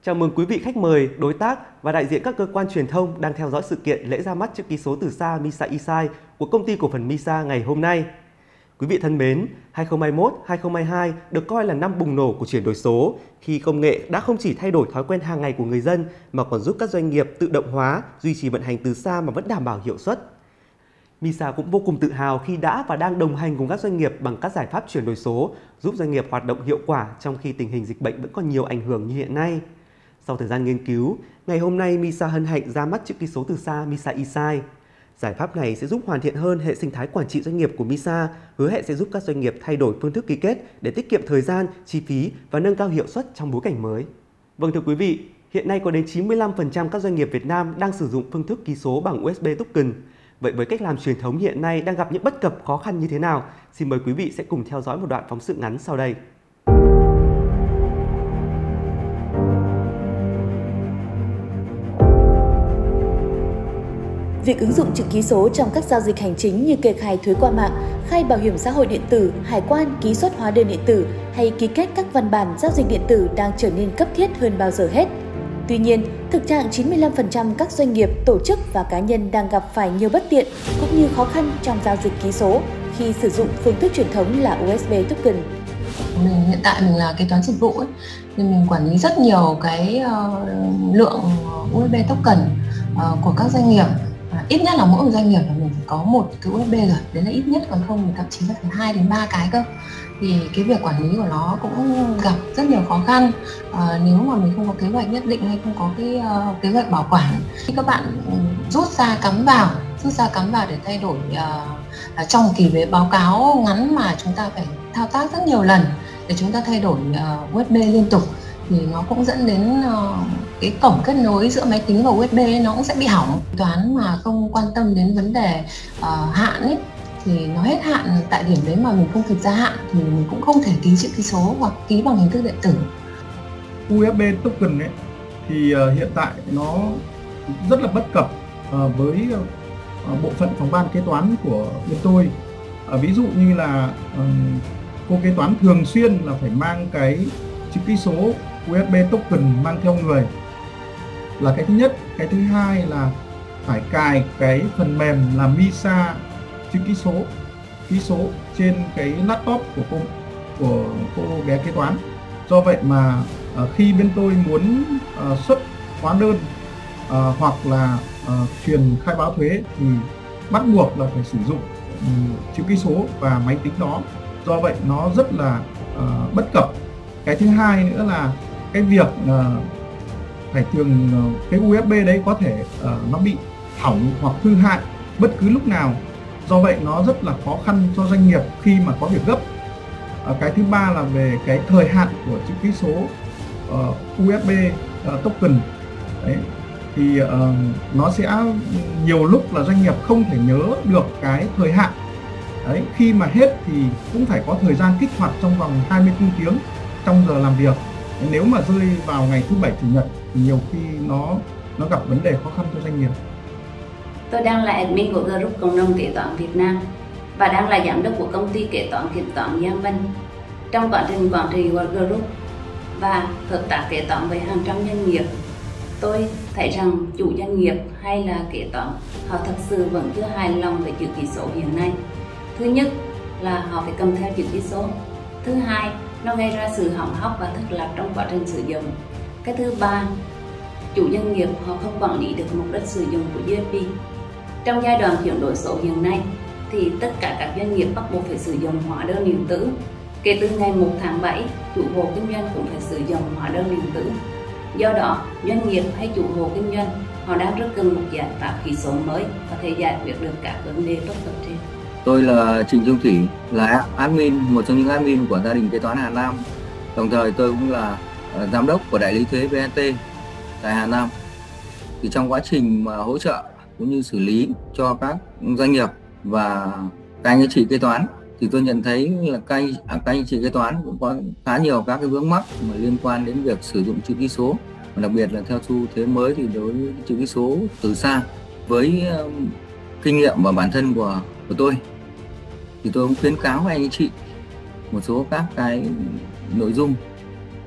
Chào mừng quý vị khách mời, đối tác và đại diện các cơ quan truyền thông đang theo dõi sự kiện lễ ra mắt chữ ký số từ xa MISA eSign của công ty cổ phần MISA ngày hôm nay. Quý vị thân mến, 2021-2022 được coi là năm bùng nổ của chuyển đổi số khi công nghệ đã không chỉ thay đổi thói quen hàng ngày của người dân mà còn giúp các doanh nghiệp tự động hóa, duy trì vận hành từ xa mà vẫn đảm bảo hiệu suất. MISA cũng vô cùng tự hào khi đã và đang đồng hành cùng các doanh nghiệp bằng các giải pháp chuyển đổi số, giúp doanh nghiệp hoạt động hiệu quả trong khi tình hình dịch bệnh vẫn còn nhiều ảnh hưởng như hiện nay. Sau thời gian nghiên cứu, ngày hôm nay MISA hân hạnh ra mắt chữ ký số từ xa MISA eSign. Giải pháp này sẽ giúp hoàn thiện hơn hệ sinh thái quản trị doanh nghiệp của MISA, hứa hẹn sẽ giúp các doanh nghiệp thay đổi phương thức ký kết để tiết kiệm thời gian, chi phí và nâng cao hiệu suất trong bối cảnh mới. Vâng thưa quý vị, hiện nay có đến 95% các doanh nghiệp Việt Nam đang sử dụng phương thức ký số bằng USB token. Vậy với cách làm truyền thống hiện nay đang gặp những bất cập khó khăn như thế nào? Xin mời quý vị sẽ cùng theo dõi một đoạn phóng sự ngắn sau đây. Việc ứng dụng chữ ký số trong các giao dịch hành chính như kê khai thuế qua mạng, khai bảo hiểm xã hội điện tử, hải quan, ký xuất hóa đơn điện tử hay ký kết các văn bản giao dịch điện tử đang trở nên cấp thiết hơn bao giờ hết. Tuy nhiên, thực trạng 95% các doanh nghiệp, tổ chức và cá nhân đang gặp phải nhiều bất tiện cũng như khó khăn trong giao dịch ký số khi sử dụng phương thức truyền thống là USB token. Hiện tại mình là kế toán dịch vụ nên mình quản lý rất nhiều cái lượng USB token của các doanh nghiệp. Ít nhất là mỗi một doanh nghiệp là mình phải có một cái USB rồi, đấy là ít nhất, còn không thì thậm chí là phải 2 đến 3 cái cơ. Thì cái việc quản lý của nó cũng gặp rất nhiều khó khăn nếu mà mình không có kế hoạch nhất định hay không có cái kế hoạch bảo quản. Khi các bạn rút ra cắm vào để thay đổi trong một kỳ báo cáo ngắn mà chúng ta phải thao tác rất nhiều lần để chúng ta thay đổi USB liên tục thì nó cũng dẫn đến cái cổng kết nối giữa máy tính và USB nó cũng sẽ bị hỏng. Toán mà không quan tâm đến vấn đề hạn ấy thì nó hết hạn tại điểm đấy mà mình không kịp gia hạn thì mình cũng không thể ký chữ ký số hoặc ký bằng hình thức điện tử. USB token ấy thì hiện tại nó rất là bất cập với bộ phận phòng ban kế toán của bên tôi. Ví dụ như là cô kế toán thường xuyên là phải mang cái chữ ký số USB token mang theo người là cái thứ nhất. Cái thứ hai là phải cài cái phần mềm là MISA chữ ký số trên cái laptop của cô bé kế toán. Do vậy mà khi bên tôi muốn xuất hóa đơn hoặc là truyền khai báo thuế thì bắt buộc là phải sử dụng chữ ký số và máy tính đó. Do vậy nó rất là bất cập. Cái thứ hai nữa là cái việc phải cái USB đấy có thể nó bị hỏng hoặc hư hại bất cứ lúc nào. Do vậy nó rất là khó khăn cho doanh nghiệp khi mà có việc gấp. Cái thứ ba là về cái thời hạn của chữ ký số USB token đấy, thì nó sẽ nhiều lúc là doanh nghiệp không thể nhớ được cái thời hạn đấy, khi mà hết thì cũng phải có thời gian kích hoạt trong vòng 24 tiếng trong giờ làm việc. Nếu mà rơi vào ngày thứ Bảy Chủ nhật thì nhiều khi nó gặp vấn đề khó khăn cho doanh nghiệp. Tôi đang là admin của Group Cộng đồng Kế toán Việt Nam và đang là giám đốc của công ty kế toán Giang Minh. Trong quá trình quản trị của Group và hợp tác kế toán với hàng trăm doanh nghiệp, tôi thấy rằng chủ doanh nghiệp hay là kế toán họ thật sự vẫn chưa hài lòng với chữ ký số hiện nay. Thứ nhất là họ phải cầm theo chữ ký số. Thứ hai, nó gây ra sự hỏng hóc và thất lạc trong quá trình sử dụng. Cái thứ ba, chủ doanh nghiệp họ không quản lý được mục đích sử dụng của USB. Trong giai đoạn chuyển đổi số hiện nay thì tất cả các doanh nghiệp bắt buộc phải sử dụng hóa đơn điện tử. Kể từ ngày 1 tháng 7, chủ hộ kinh doanh cũng phải sử dụng hóa đơn điện tử. Do đó, doanh nghiệp hay chủ hộ kinh doanh họ đang rất cần một giải pháp ký số mới có thể giải quyết được các vấn đề bất cập trên. Tôi là Trịnh Trung Thủy, là admin, một trong những admin của gia đình kế toán Hà Nam. Đồng thời tôi cũng là giám đốc của đại lý thuế VNT tại Hà Nam. Thì trong quá trình mà hỗ trợ cũng như xử lý cho các doanh nghiệp và các anh chị kế toán thì tôi nhận thấy là các anh chị kế toán cũng có khá nhiều các cái vướng mắc mà liên quan đến việc sử dụng chữ ký số, và đặc biệt là theo xu thế mới thì đối với chữ ký số từ xa. Với kinh nghiệm và bản thân của tôi thì tôi cũng khuyến cáo với anh chị một số các cái nội dung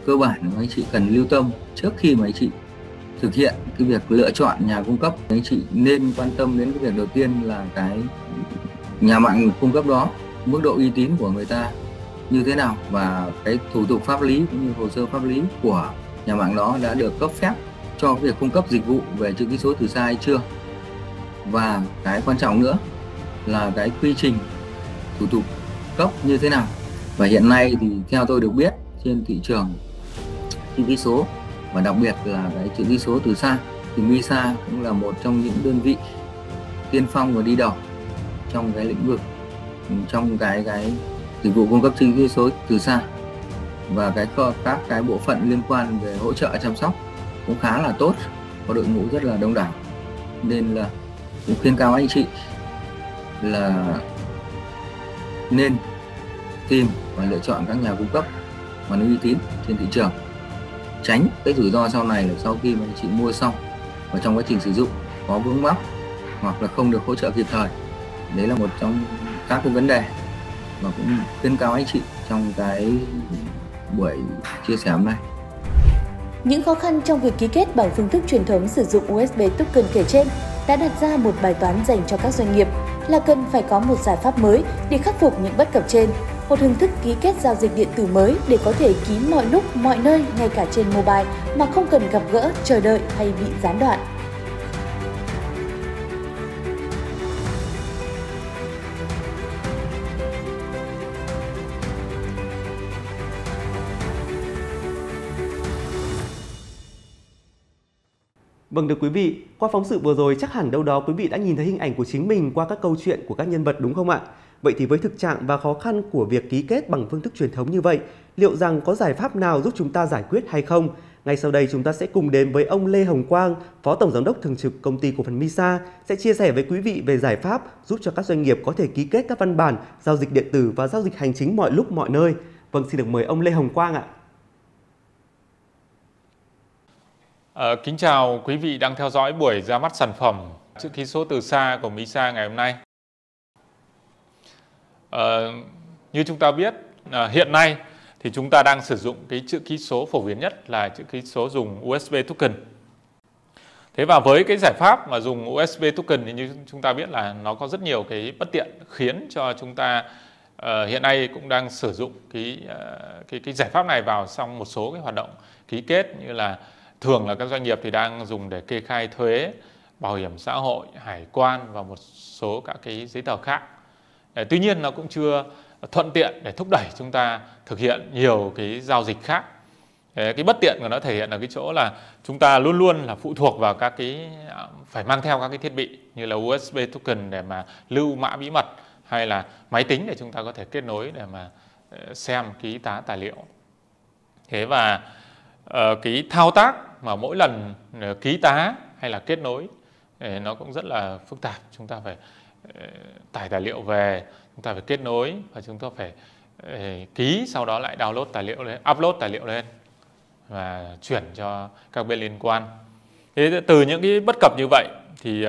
cơ bản mà anh chị cần lưu tâm trước khi mà anh chị thực hiện cái việc lựa chọn nhà cung cấp. Anh chị nên quan tâm đến cái việc đầu tiên là cái nhà mạng cung cấp đó, mức độ uy tín của người ta như thế nào và cái thủ tục pháp lý cũng như hồ sơ pháp lý của nhà mạng đó đã được cấp phép cho việc cung cấp dịch vụ về chữ ký số từ xa hay chưa. Và cái quan trọng nữa là cái quy trình thủ tục cấp như thế nào. Và hiện nay thì theo tôi được biết trên thị trường chữ ký số và đặc biệt là cái chữ ký số từ xa thì MISA cũng là một trong những đơn vị tiên phong và đi đầu trong cái lĩnh vực, trong cái dịch vụ cung cấp chữ ký số từ xa, và các cái bộ phận liên quan về hỗ trợ chăm sóc cũng khá là tốt, có đội ngũ rất là đông đảo, nên là cũng khuyên cáo anh chị là nên tìm và lựa chọn các nhà cung cấp mà uy tín trên thị trường, tránh cái rủi ro sau này là sau khi mà anh chị mua xong và trong quá trình sử dụng có vướng mắc hoặc là không được hỗ trợ kịp thời. Đấy là một trong các cái vấn đề mà cũng khuyên cáo anh chị trong cái buổi chia sẻ hôm nay. Những khó khăn trong việc ký kết bằng phương thức truyền thống sử dụng USB token kể trên đã đặt ra một bài toán dành cho các doanh nghiệp là cần phải có một giải pháp mới để khắc phục những bất cập trên, một hình thức ký kết giao dịch điện tử mới để có thể ký mọi lúc, mọi nơi, ngay cả trên mobile mà không cần gặp gỡ, chờ đợi hay bị gián đoạn. Vâng, thưa quý vị, qua phóng sự vừa rồi chắc hẳn đâu đó quý vị đã nhìn thấy hình ảnh của chính mình qua các câu chuyện của các nhân vật, đúng không ạ? Vậy thì với thực trạng và khó khăn của việc ký kết bằng phương thức truyền thống như vậy, liệu rằng có giải pháp nào giúp chúng ta giải quyết hay không? Ngay sau đây chúng ta sẽ cùng đến với ông Lê Hồng Quang, Phó Tổng Giám đốc Thường trực Công ty Cổ phần MISA, sẽ chia sẻ với quý vị về giải pháp giúp cho các doanh nghiệp có thể ký kết các văn bản, giao dịch điện tử và giao dịch hành chính mọi lúc mọi nơi. Vâng, xin được mời ông Lê Hồng Quang ạ. Kính chào quý vị đang theo dõi buổi ra mắt sản phẩm chữ ký số từ xa của MISA ngày hôm nay. Như chúng ta biết, hiện nay thì chúng ta đang sử dụng cái chữ ký số phổ biến nhất là chữ ký số dùng USB token. Thế và với cái giải pháp mà dùng USB token thì như chúng ta biết là nó có rất nhiều cái bất tiện khiến cho chúng ta hiện nay cũng đang sử dụng cái giải pháp này vào trong một số cái hoạt động ký kết, như là thường là các doanh nghiệp thì đang dùng để kê khai thuế, bảo hiểm xã hội, hải quan và một số các cái giấy tờ khác. Tuy nhiên nó cũng chưa thuận tiện để thúc đẩy chúng ta thực hiện nhiều cái giao dịch khác. Cái bất tiện của nó thể hiện ở cái chỗ là chúng ta luôn luôn là phụ thuộc vào các cái, phải mang theo các cái thiết bị như là USB token để mà lưu mã bí mật, hay là máy tính để chúng ta có thể kết nối để mà xem ký tá tài liệu. Thế và cái thao tác mà mỗi lần ký tá hay là kết nối nó cũng rất là phức tạp. Chúng ta phải tải tài liệu về, chúng ta phải kết nối và chúng ta phải ký, sau đó lại download tài liệu lên, upload tài liệu lên và chuyển cho các bên liên quan. Thế từ những cái bất cập như vậy thì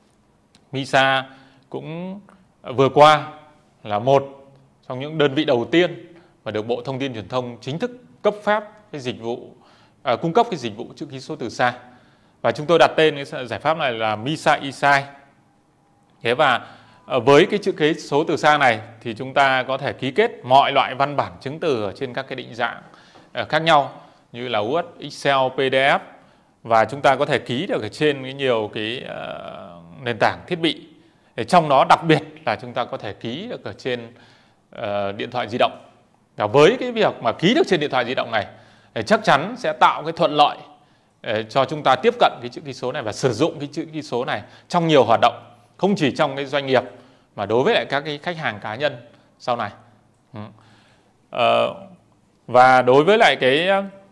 MISA cũng vừa qua là một trong những đơn vị đầu tiên mà được Bộ Thông tin Truyền thông chính thức cấp phép cái dịch vụ cung cấp cái dịch vụ chữ ký số từ xa, và chúng tôi đặt tên cái giải pháp này là MISA eSign. Thế và với cái chữ ký số từ xa này thì chúng ta có thể ký kết mọi loại văn bản chứng từ ở trên các cái định dạng khác nhau như là Word, Excel, PDF, và chúng ta có thể ký được ở trên nhiều cái nền tảng thiết bị. Trong đó đặc biệt là chúng ta có thể ký được ở trên điện thoại di động. Và với cái việc mà ký được trên điện thoại di động này chắc chắn sẽ tạo cái thuận lợi cho chúng ta tiếp cận cái chữ ký số này và sử dụng cái chữ ký số này trong nhiều hoạt động, không chỉ trong cái doanh nghiệp mà đối với lại các cái khách hàng cá nhân sau này. Và đối với lại cái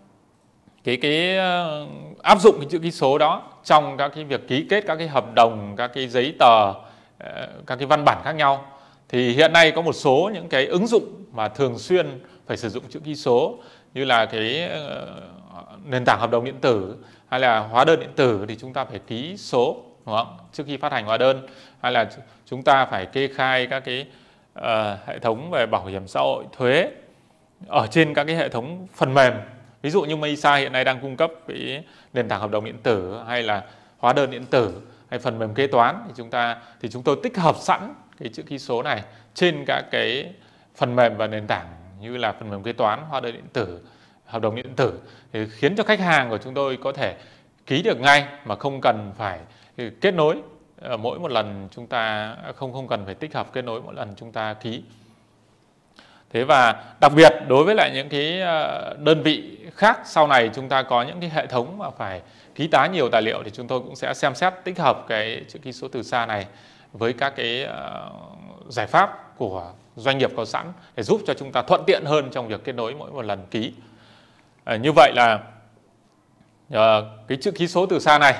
áp dụng cái chữ ký số đó trong các cái việc ký kết các cái hợp đồng, các cái giấy tờ, các cái văn bản khác nhau, thì hiện nay có một số những cái ứng dụng mà thường xuyên phải sử dụng chữ ký số, như là cái nền tảng hợp đồng điện tử hay là hóa đơn điện tử thì chúng ta phải ký số, đúng không? Trước khi phát hành hóa đơn, hay là chúng ta phải kê khai các cái hệ thống về bảo hiểm xã hội, thuế ở trên các cái hệ thống phần mềm Ví dụ như MISA hiện nay đang cung cấp cái nền tảng hợp đồng điện tử hay là hóa đơn điện tử hay phần mềm kế toán, thì chúng tôi tích hợp sẵn cái chữ ký số này trên các cái phần mềm và nền tảng như là phần mềm kế toán, hóa đơn điện tử, hợp đồng điện tử, thì khiến cho khách hàng của chúng tôi có thể ký được ngay mà không cần phải kết nối mỗi một lần chúng ta không cần phải tích hợp kết nối mỗi lần chúng ta ký. Thế và đặc biệt đối với lại những cái đơn vị khác sau này chúng ta có những cái hệ thống mà phải ký tá nhiều tài liệu thì chúng tôi cũng sẽ xem xét tích hợp cái chữ ký số từ xa này với các cái giải pháp của doanh nghiệp có sẵn để giúp cho chúng ta thuận tiện hơn trong việc kết nối mỗi một lần ký. Như vậy là cái chữ ký số từ xa này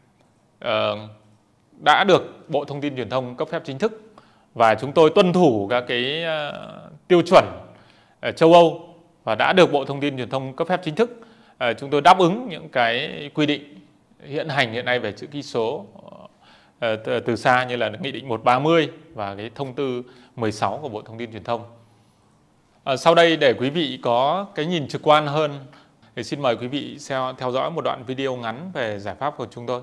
đã được Bộ Thông tin Truyền thông cấp phép chính thức và chúng tôi tuân thủ các cái tiêu chuẩn châu Âu và đã được Bộ Thông tin Truyền thông cấp phép chính thức. Chúng tôi đáp ứng những cái quy định hiện hành hiện nay về chữ ký số từ xa như là Nghị định 130 và cái thông tư 16 của Bộ Thông tin Truyền thông. Sau đây để quý vị có cái nhìn trực quan hơn thì xin mời quý vị theo dõi một đoạn video ngắn về giải pháp của chúng tôi.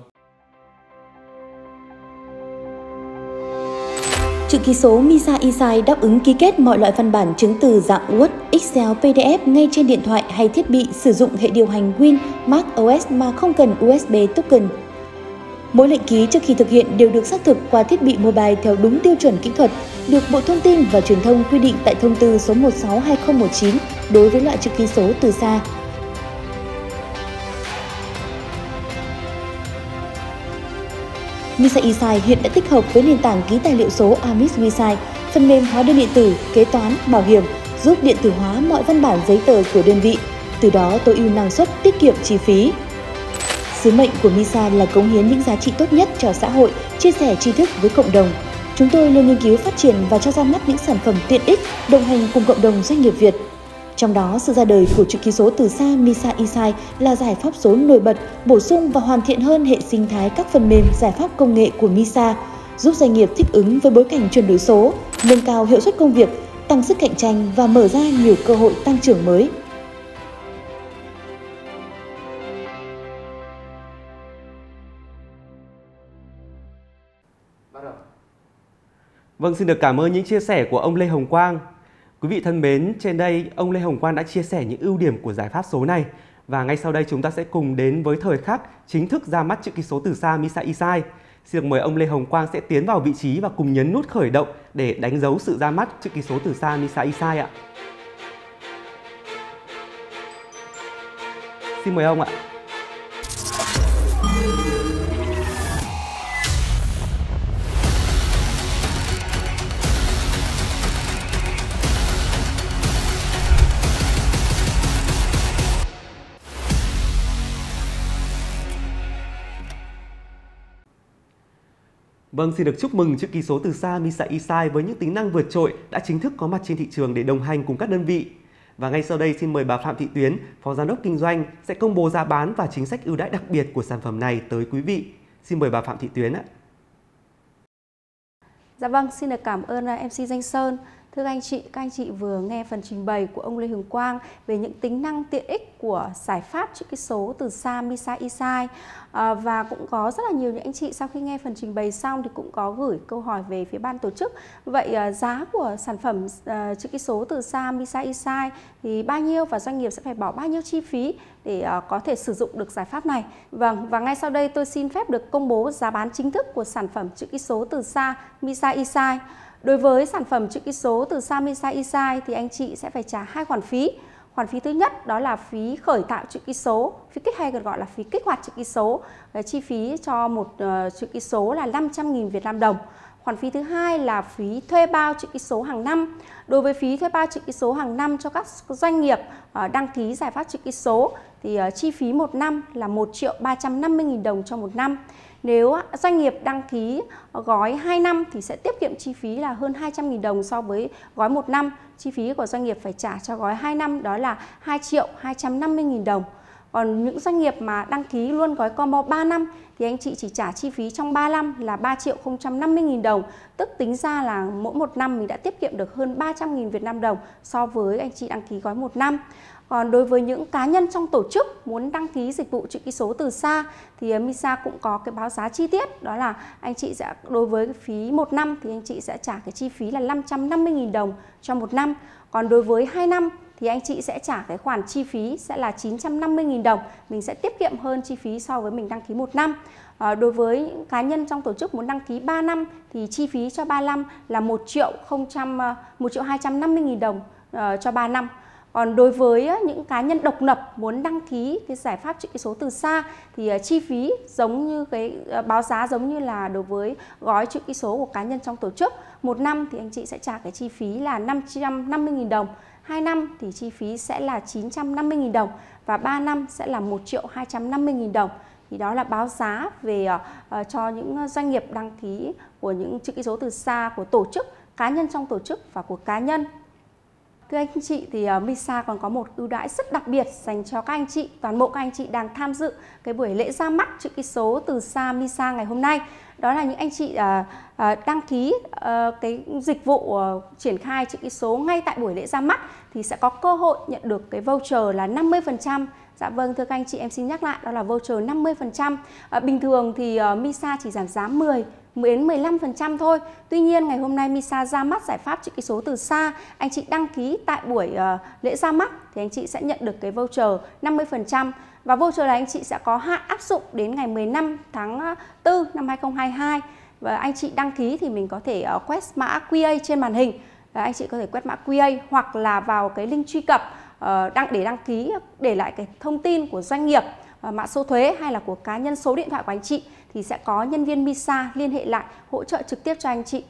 Chữ ký số MISA eSign đáp ứng ký kết mọi loại văn bản chứng từ dạng Word, Excel, PDF ngay trên điện thoại hay thiết bị sử dụng hệ điều hành Win, Mac OS mà không cần USB token. Mỗi lệnh ký trước khi thực hiện đều được xác thực qua thiết bị mobile theo đúng tiêu chuẩn kỹ thuật, được Bộ Thông tin và Truyền thông quy định tại thông tư số 16/2019 đối với loại chữ ký số từ xa. MISA eSign hiện đã tích hợp với nền tảng ký tài liệu số AMIS WeSign, phần mềm hóa đơn điện tử, kế toán, bảo hiểm, giúp điện tử hóa mọi văn bản giấy tờ của đơn vị, từ đó tối ưu năng suất, tiết kiệm chi phí. Sứ mệnh của MISA là cống hiến những giá trị tốt nhất cho xã hội, chia sẻ tri thức với cộng đồng. Chúng tôi luôn nghiên cứu phát triển và cho ra mắt những sản phẩm tiện ích, đồng hành cùng cộng đồng doanh nghiệp Việt. Trong đó, sự ra đời của chữ ký số từ xa MISA eSign là giải pháp số nổi bật, bổ sung và hoàn thiện hơn hệ sinh thái các phần mềm, giải pháp công nghệ của MISA, giúp doanh nghiệp thích ứng với bối cảnh chuyển đổi số, nâng cao hiệu suất công việc, tăng sức cạnh tranh và mở ra nhiều cơ hội tăng trưởng mới. Vâng, xin được cảm ơn những chia sẻ của ông Lê Hồng Quang. Quý vị thân mến, trên đây ông Lê Hồng Quang đã chia sẻ những ưu điểm của giải pháp số này. Và ngay sau đây chúng ta sẽ cùng đến với thời khắc chính thức ra mắt chữ ký số từ xa MISA eSign. Xin được mời ông Lê Hồng Quang sẽ tiến vào vị trí và cùng nhấn nút khởi động để đánh dấu sự ra mắt chữ ký số từ xa MISA eSign ạ. Xin mời ông ạ. Vâng, xin được chúc mừng chữ ký số từ xa MISA eSign với những tính năng vượt trội đã chính thức có mặt trên thị trường để đồng hành cùng các đơn vị. Và ngay sau đây xin mời bà Phạm Thị Tuyến, Phó Giám đốc Kinh doanh sẽ công bố giá bán và chính sách ưu đãi đặc biệt của sản phẩm này tới quý vị. Xin mời bà Phạm Thị Tuyến ạ. Dạ vâng, xin được cảm ơn MC Danh Sơn. Thưa các anh chị vừa nghe phần trình bày của ông Lê Hồng Quang về những tính năng tiện ích của giải pháp chữ ký số từ xa MISA eSign. Và cũng có rất là nhiều những anh chị sau khi nghe phần trình bày xong thì cũng có gửi câu hỏi về phía ban tổ chức. Vậy giá của sản phẩm chữ ký số từ xa MISA eSign thì bao nhiêu và doanh nghiệp sẽ phải bỏ bao nhiêu chi phí để có thể sử dụng được giải pháp này? Vâng, và ngay sau đây tôi xin phép được công bố giá bán chính thức của sản phẩm chữ ký số từ xa MISA eSign. Đối với sản phẩm chữ ký số từ xa MISA eSign thì anh chị sẽ phải trả 2 khoản phí. Khoản phí thứ nhất đó là phí khởi tạo chữ ký số, phí kích hay còn gọi là phí kích hoạt chữ ký số. Chi phí cho một chữ ký số là 500.000 Việt Nam đồng. Khoản phí thứ hai là phí thuê bao chữ ký số hàng năm. Đối với phí thuê bao chữ ký số hàng năm cho các doanh nghiệp đăng ký giải pháp chữ ký số thì chi phí một năm là 1.350.000 đồng cho một năm. Nếu doanh nghiệp đăng ký gói 2 năm thì sẽ tiết kiệm chi phí là hơn 200.000 đồng so với gói 1 năm. Chi phí của doanh nghiệp phải trả cho gói 2 năm đó là 2.250.000 đồng. Còn những doanh nghiệp mà đăng ký luôn gói combo 3 năm thì anh chị chỉ trả chi phí trong 3 năm là 3.050.000 đồng. Tức tính ra là mỗi một năm mình đã tiết kiệm được hơn 300.000 Việt Nam đồng so với anh chị đăng ký gói 1 năm. Còn đối với những cá nhân trong tổ chức muốn đăng ký dịch vụ chữ ký số từ xa thì MISA cũng có cái báo giá chi tiết, đó là anh chị sẽ đối với phí 1 năm thì anh chị sẽ trả cái chi phí là 550.000 đồng cho 1 năm. Còn đối với 2 năm thì anh chị sẽ trả cái khoản chi phí sẽ là 950.000 đồng. Mình sẽ tiết kiệm hơn chi phí so với mình đăng ký 1 năm. Đối với những cá nhân trong tổ chức muốn đăng ký 3 năm thì chi phí cho 3 năm là 1.250.000 đồng cho 3 năm. Còn đối với những cá nhân độc lập muốn đăng ký cái giải pháp chữ ký số từ xa thì chi phí giống như cái báo giá giống như là đối với gói chữ ký số của cá nhân trong tổ chức. 1 năm thì anh chị sẽ trả cái chi phí là 550.000 đồng, 2 năm thì chi phí sẽ là 950.000 đồng và 3 năm sẽ là 1.250.000 đồng. Thì đó là báo giá về cho những doanh nghiệp đăng ký của những chữ ký số từ xa của tổ chức, cá nhân trong tổ chức và của cá nhân. Thưa anh chị, thì MISA còn có một ưu đãi rất đặc biệt dành cho các anh chị, toàn bộ các anh chị đang tham dự cái buổi lễ ra mắt chữ ký số từ xa MISA ngày hôm nay. Đó là những anh chị đăng ký cái dịch vụ triển khai chữ ký số ngay tại buổi lễ ra mắt thì sẽ có cơ hội nhận được cái voucher là 50%. Dạ vâng, thưa các anh chị, em xin nhắc lại, đó là voucher 50%. Bình thường thì MISA chỉ giảm giá 10-15% thôi. Tuy nhiên ngày hôm nay MISA ra mắt giải pháp chữ ký số từ xa. Anh chị đăng ký tại buổi lễ ra mắt thì anh chị sẽ nhận được cái voucher 50%. Và voucher này anh chị sẽ có hạn áp dụng đến ngày 15 tháng 4 năm 2022. Và anh chị đăng ký thì mình có thể quét mã QA trên màn hình. Anh chị có thể quét mã QA hoặc là vào cái link truy cập để đăng ký, để lại cái thông tin của doanh nghiệp, mã số thuế hay là của cá nhân, số điện thoại của anh chị thì sẽ có nhân viên MISA liên hệ lại hỗ trợ trực tiếp cho anh chị.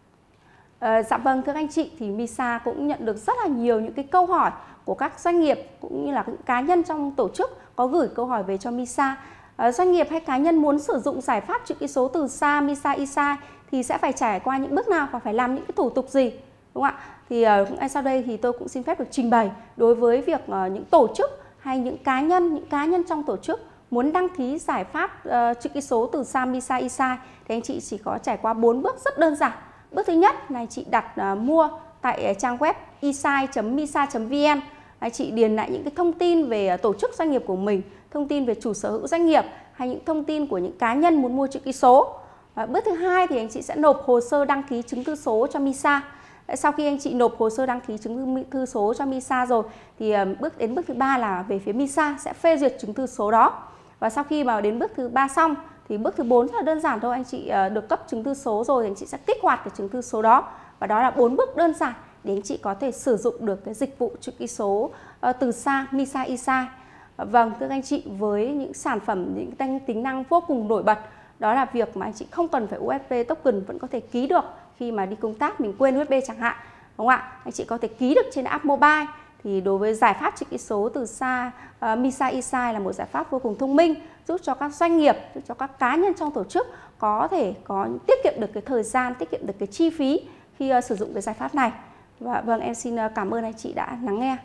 Dạ vâng, thưa anh chị, thì MISA cũng nhận được rất là nhiều những cái câu hỏi của các doanh nghiệp cũng như là những cá nhân trong tổ chức có gửi câu hỏi về cho MISA. Doanh nghiệp hay cá nhân muốn sử dụng giải pháp chữ ký số từ xa MISA eSign thì sẽ phải trải qua những bước nào và phải làm những cái thủ tục gì, đúng không ạ? Thì ngay sau đây thì tôi cũng xin phép được trình bày đối với việc những tổ chức hay những cá nhân trong tổ chức muốn đăng ký giải pháp chữ ký số từ xa MISA eSign thì anh chị chỉ có trải qua 4 bước rất đơn giản. Bước thứ nhất là anh chị đặt mua tại trang web esign.misa.vn. Anh chị điền lại những cái thông tin về tổ chức doanh nghiệp của mình, thông tin về chủ sở hữu doanh nghiệp hay những thông tin của những cá nhân muốn mua chữ ký số. Bước thứ hai thì anh chị sẽ nộp hồ sơ đăng ký chứng thư số cho MISA. Sau khi anh chị nộp hồ sơ đăng ký chứng thư số cho MISA rồi thì bước thứ ba là về phía MISA sẽ phê duyệt chứng thư số đó. Và sau khi mà đến bước thứ 3 xong thì bước thứ 4 rất là đơn giản thôi, anh chị được cấp chứng thư số rồi thì anh chị sẽ kích hoạt cái chứng thư số đó. Và đó là 4 bước đơn giản để anh chị có thể sử dụng được cái dịch vụ chữ ký số từ xa MISA eSign. Vâng, thưa anh chị, với những sản phẩm, những tính năng vô cùng nổi bật, đó là việc mà anh chị không cần phải USB token vẫn có thể ký được khi mà đi công tác mình quên USB chẳng hạn, đúng không ạ? Anh chị có thể ký được trên app mobile. Thì đối với giải pháp chữ ký số từ xa MISA eSign là một giải pháp vô cùng thông minh, giúp cho các doanh nghiệp, giúp cho các cá nhân trong tổ chức có thể tiết kiệm được cái thời gian, tiết kiệm được cái chi phí khi sử dụng cái giải pháp này. Và vâng, em xin cảm ơn anh chị đã lắng nghe.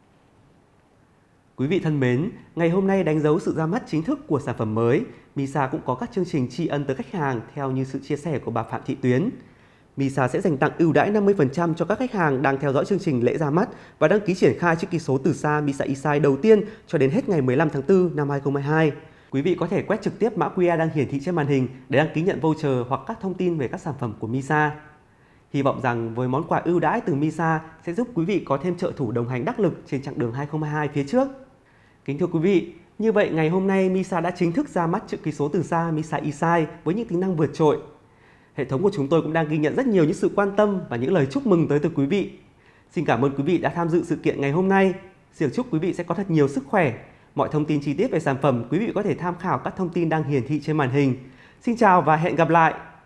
Quý vị thân mến, ngày hôm nay đánh dấu sự ra mắt chính thức của sản phẩm mới, MISA cũng có các chương trình tri ân tới khách hàng theo như sự chia sẻ của bà Phạm Thị Tuyến. MISA sẽ dành tặng ưu đãi 50% cho các khách hàng đang theo dõi chương trình lễ ra mắt và đăng ký triển khai chữ ký số từ xa MISA eSign đầu tiên cho đến hết ngày 15 tháng 4 năm 2022. Quý vị có thể quét trực tiếp mã QR đang hiển thị trên màn hình để đăng ký nhận voucher hoặc các thông tin về các sản phẩm của MISA. Hy vọng rằng với món quà ưu đãi từ MISA sẽ giúp quý vị có thêm trợ thủ đồng hành đắc lực trên chặng đường 2022 phía trước. Kính thưa quý vị, như vậy ngày hôm nay MISA đã chính thức ra mắt chữ ký số từ xa MISA eSign với những tính năng vượt trội. Hệ thống của chúng tôi cũng đang ghi nhận rất nhiều những sự quan tâm và những lời chúc mừng tới từ quý vị. Xin cảm ơn quý vị đã tham dự sự kiện ngày hôm nay. Xin chúc quý vị sẽ có thật nhiều sức khỏe. Mọi thông tin chi tiết về sản phẩm quý vị có thể tham khảo các thông tin đang hiển thị trên màn hình. Xin chào và hẹn gặp lại!